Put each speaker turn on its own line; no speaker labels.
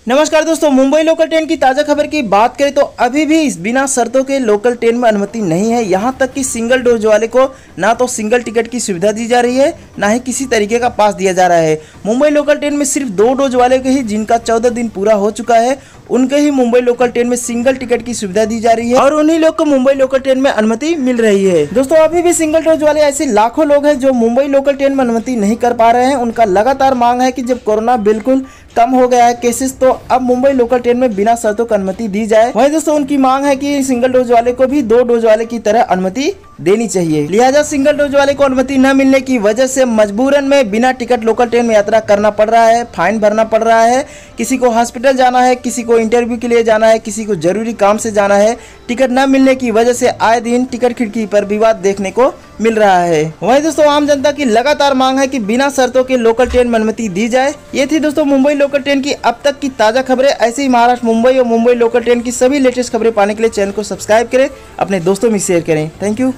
नमस्कार दोस्तों, Mumbai local train की ताज़ा खबर की बात करें तो अभी भी बिना शर्तों के लोकल ट्रेन में अनुमति नहीं है। यहां तक कि सिंगल डोज वाले को ना तो सिंगल टिकट की सुविधा दी जा रही है, ना ही किसी तरीके का पास दिया जा रहा है। मुंबई लोकल ट्रेन में सिर्फ 2 डोज वाले के ही, जिनका 14 दिन पूरा हो चुका है, उनके ही मुंबई लोकल ट्रेन में सिंगल टिकट की सुविधा दी जा रही है और उन्हीं लोग को मुंबई लोकल ट्रेन में अनुमति मिल रही है। दोस्तों, अभी भी सिंगल डोज वाले ऐसे लाखों लोग हैं जो मुंबई लोकल ट्रेन में अनुमति नहीं कर पा रहे हैं। उनका लगातार मांग है कि जब कोरोना बिल्कुल कम हो गया है केसेस, तो अब मुंबई लोकल ट्रेन में बिना शर्तों की अनुमति दी जाए। वहीं दोस्तों, उनकी मांग है कि सिंगल डोज वाले को भी 2 डोज वाले की तरह अनुमति देनी चाहिए। लिहाजा सिंगल डोज वाले को अनुमति न मिलने की वजह से मजबूरन में बिना टिकट लोकल ट्रेन में यात्रा करना पड़ रहा है, फाइन भरना पड़ रहा है। किसी को हॉस्पिटल जाना है, किसी को इंटरव्यू के लिए जाना है, किसी को जरूरी काम से जाना है। टिकट न मिलने की वजह से आए दिन टिकट खिड़की पर विवाद देखने को मिल रहा है। वहीं दोस्तों, आम जनता की लगातार मांग है कि बिना शर्तों के लोकल ट्रेन में अनुमति दी जाए। ये थी दोस्तों मुंबई लोकल ट्रेन की अब तक की ताज़ा खबरें। ऐसे ही महाराष्ट्र, मुंबई और मुंबई लोकल ट्रेन की सभी लेटेस्ट खबरें पाने के लिए चैनल को सब्सक्राइब करें, अपने दोस्तों में शेयर करें। Thank you.